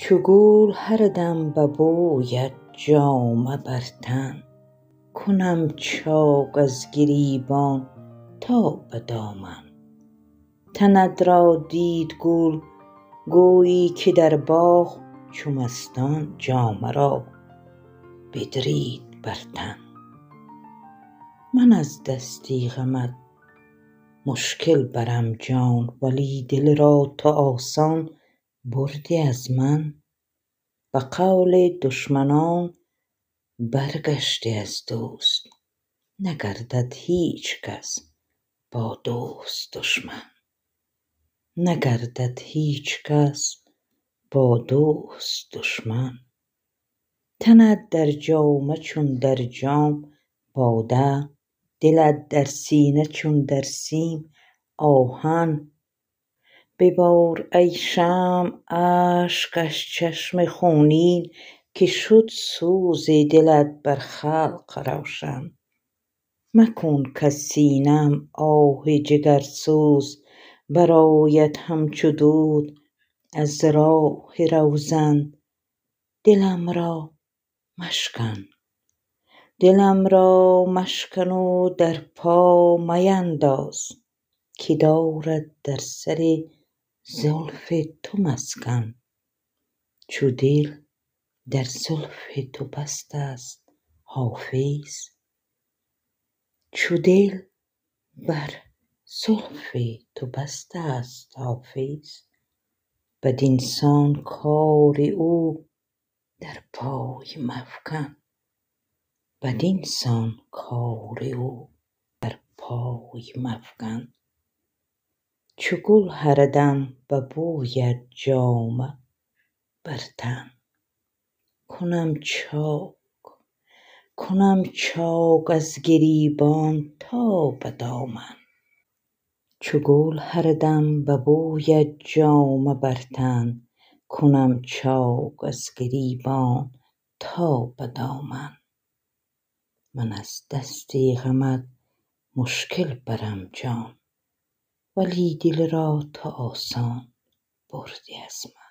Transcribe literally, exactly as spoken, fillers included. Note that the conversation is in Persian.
چو گول هر دم ببوید جامه بر تن، کنم چاک از گریبان تا به دامن. تنت را دید گول گویی که در باغ، چو مستان جامه را بدرید بر تن. من از دستی غمت مشکل برم جان، ولی دل را تو آسان بردی از من. به قول دشمنان برگشتی از دوست، نگردد هیچ کس با دوست دشمن. نگردد هیچ کس با دوست دشمن. تنت در جامه چون در جام باده، دلت در سینه چون در سیم آهن. ببار ای شمع اشک از چشم خونین، که شد سوز دلت بر خلق روشن. مکن کز سینه ام آه جگرسوز برآید همچو دود از راه روزن. دلم را مشکن دلم را مشکن و در پا مینداز، که دارد در سر زلف تو مسکن. چو دل در زلف تو بست است حافظ، چو دل بر زلف تو بست است حافظ. بدین سان کار او در پای مفکن. بدین سان کار او در پای مفکن. چو گل هر دم ببوید جامه بر تن، کنم چاک کنم چاک از گریبان تا به دامن. چو گل هر دم ببوید جامه بر تن، کنم چاک از گریبان تا به دامن. من از دستی غمت مشکل برم جان، ولی دل را تو آسان بردی از من.